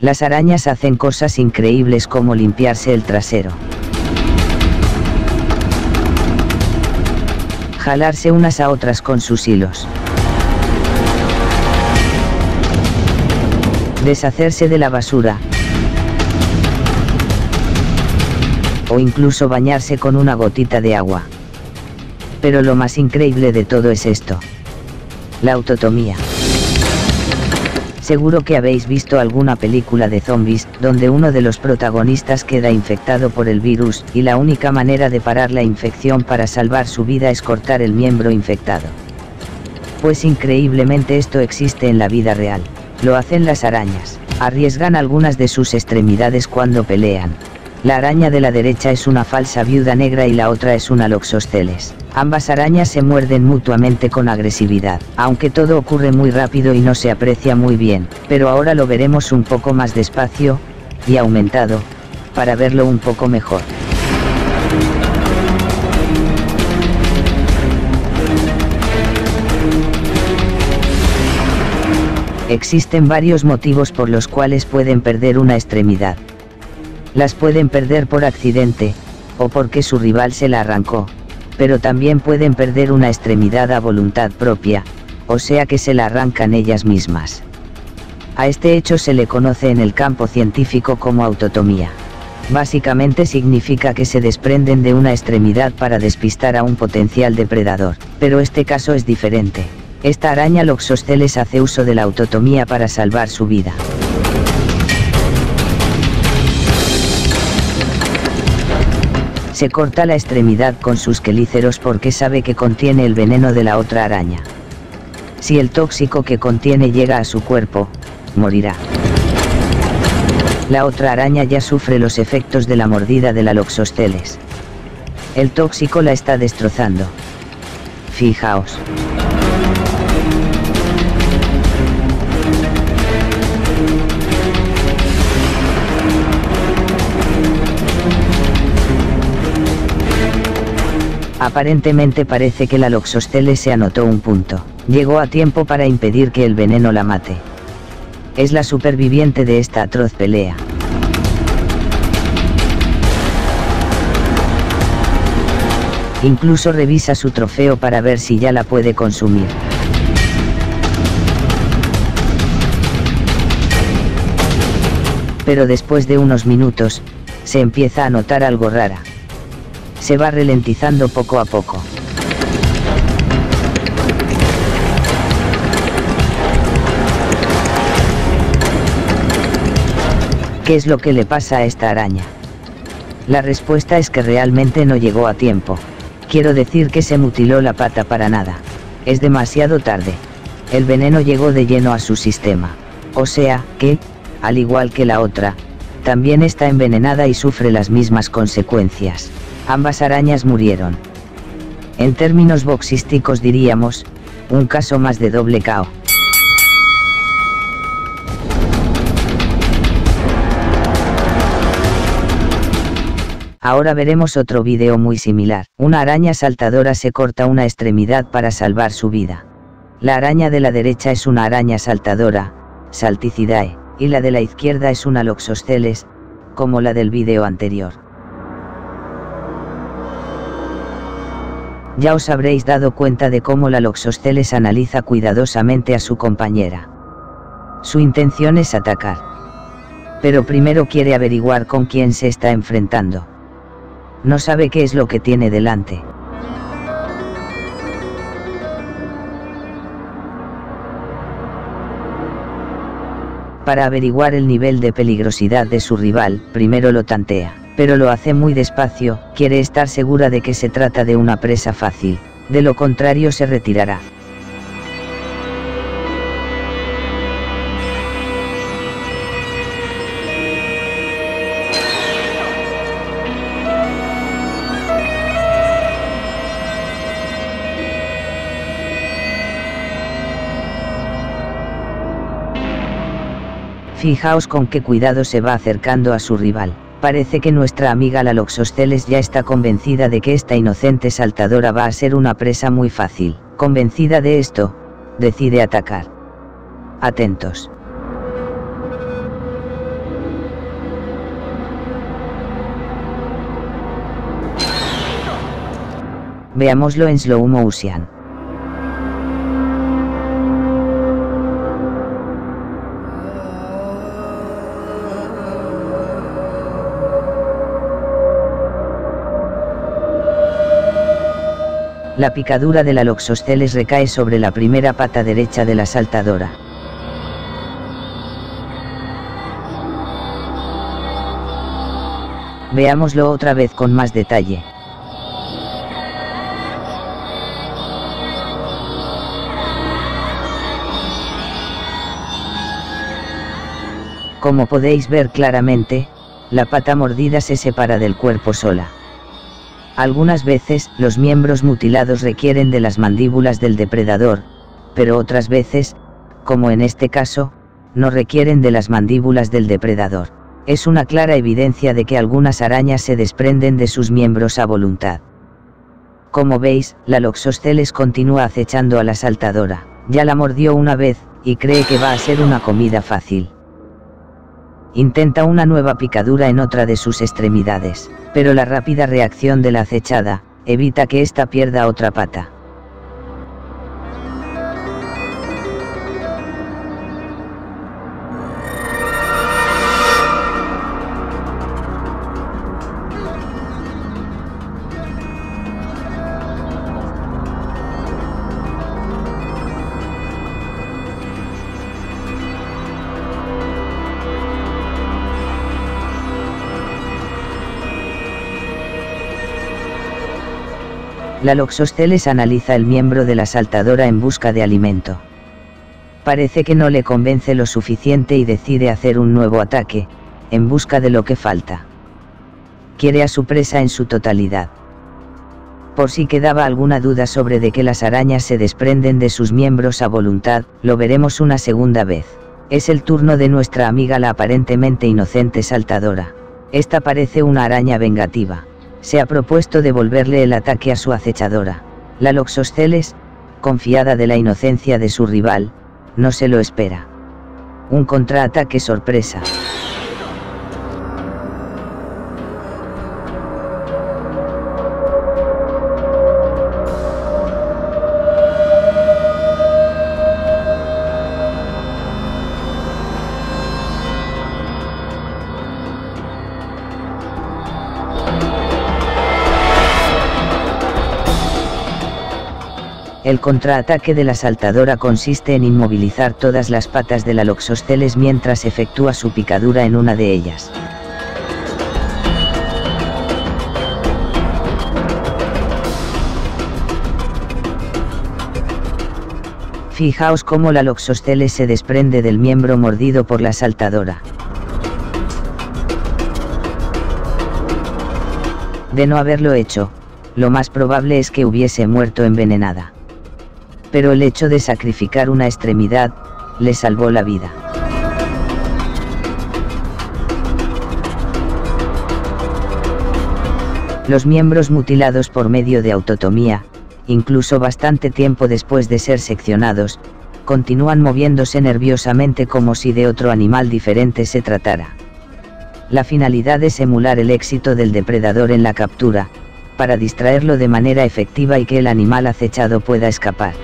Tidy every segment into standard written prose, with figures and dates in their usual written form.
Las arañas hacen cosas increíbles como limpiarse el trasero, jalarse unas a otras con sus hilos, deshacerse de la basura, o incluso bañarse con una gotita de agua. Pero lo más increíble de todo es esto: la autotomía. Seguro que habéis visto alguna película de zombies, donde uno de los protagonistas queda infectado por el virus, y la única manera de parar la infección para salvar su vida es cortar el miembro infectado. Pues increíblemente esto existe en la vida real. Lo hacen las arañas. Arriesgan algunas de sus extremidades cuando pelean. La araña de la derecha es una falsa viuda negra y la otra es una Loxosceles. Ambas arañas se muerden mutuamente con agresividad, aunque todo ocurre muy rápido y no se aprecia muy bien, pero ahora lo veremos un poco más despacio, y aumentado, para verlo un poco mejor. Existen varios motivos por los cuales pueden perder una extremidad. Las pueden perder por accidente, o porque su rival se la arrancó, pero también pueden perder una extremidad a voluntad propia, o sea que se la arrancan ellas mismas. A este hecho se le conoce en el campo científico como autotomía. Básicamente significa que se desprenden de una extremidad para despistar a un potencial depredador, pero este caso es diferente. Esta araña Loxosceles hace uso de la autotomía para salvar su vida. Se corta la extremidad con sus quelíceros porque sabe que contiene el veneno de la otra araña. Si el tóxico que contiene llega a su cuerpo, morirá. La otra araña ya sufre los efectos de la mordida de la Loxosceles. El tóxico la está destrozando. Fijaos. Aparentemente parece que la Loxosceles se anotó un punto. Llegó a tiempo para impedir que el veneno la mate. Es la superviviente de esta atroz pelea. Incluso revisa su trofeo para ver si ya la puede consumir. Pero después de unos minutos, se empieza a notar algo rara. Se va ralentizando poco a poco. ¿Qué es lo que le pasa a esta araña? La respuesta es que realmente no llegó a tiempo. Quiero decir que se mutiló la pata para nada. Es demasiado tarde. El veneno llegó de lleno a su sistema. O sea, que, al igual que la otra, también está envenenada y sufre las mismas consecuencias. Ambas arañas murieron. En términos boxísticos diríamos, un caso más de doble KO. Ahora veremos otro vídeo muy similar. Una araña saltadora se corta una extremidad para salvar su vida. La araña de la derecha es una araña saltadora, Salticidae, y la de la izquierda es una Loxosceles, como la del vídeo anterior. Ya os habréis dado cuenta de cómo la Loxosceles analiza cuidadosamente a su compañera. Su intención es atacar. Pero primero quiere averiguar con quién se está enfrentando. No sabe qué es lo que tiene delante. Para averiguar el nivel de peligrosidad de su rival, primero lo tantea. Pero lo hace muy despacio, quiere estar segura de que se trata de una presa fácil, de lo contrario se retirará. Fijaos con qué cuidado se va acercando a su rival. Parece que nuestra amiga la Loxosceles ya está convencida de que esta inocente saltadora va a ser una presa muy fácil. Convencida de esto, decide atacar. Atentos. Veámoslo en slow motion. La picadura de la Loxosceles recae sobre la primera pata derecha de la saltadora. Veámoslo otra vez con más detalle. Como podéis ver claramente, la pata mordida se separa del cuerpo sola. Algunas veces, los miembros mutilados requieren de las mandíbulas del depredador, pero otras veces, como en este caso, no requieren de las mandíbulas del depredador. Es una clara evidencia de que algunas arañas se desprenden de sus miembros a voluntad. Como veis, la Loxosceles continúa acechando a la saltadora. Ya la mordió una vez, y cree que va a ser una comida fácil. Intenta una nueva picadura en otra de sus extremidades, pero la rápida reacción de la acechada evita que ésta pierda otra pata. La Loxosceles analiza el miembro de la saltadora en busca de alimento. Parece que no le convence lo suficiente y decide hacer un nuevo ataque, en busca de lo que falta. Quiere a su presa en su totalidad. Por si quedaba alguna duda sobre de que las arañas se desprenden de sus miembros a voluntad, lo veremos una segunda vez. Es el turno de nuestra amiga la aparentemente inocente saltadora. Esta parece una araña vengativa. Se ha propuesto devolverle el ataque a su acechadora. La Loxosceles, confiada de la inocencia de su rival, no se lo espera. Un contraataque sorpresa. El contraataque de la saltadora consiste en inmovilizar todas las patas de la Loxosceles mientras efectúa su picadura en una de ellas. Fijaos cómo la Loxosceles se desprende del miembro mordido por la saltadora. De no haberlo hecho, lo más probable es que hubiese muerto envenenada. Pero el hecho de sacrificar una extremidad, le salvó la vida. Los miembros mutilados por medio de autotomía, incluso bastante tiempo después de ser seccionados, continúan moviéndose nerviosamente como si de otro animal diferente se tratara. La finalidad es emular el éxito del depredador en la captura, para distraerlo de manera efectiva y que el animal acechado pueda escapar.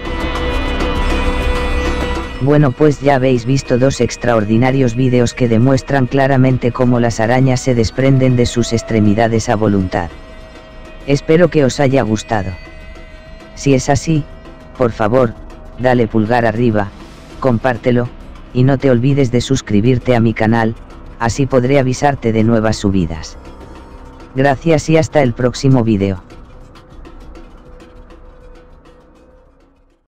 Bueno, pues ya habéis visto dos extraordinarios vídeos que demuestran claramente cómo las arañas se desprenden de sus extremidades a voluntad. Espero que os haya gustado. Si es así, por favor, dale pulgar arriba, compártelo, y no te olvides de suscribirte a mi canal, así podré avisarte de nuevas subidas. Gracias y hasta el próximo vídeo.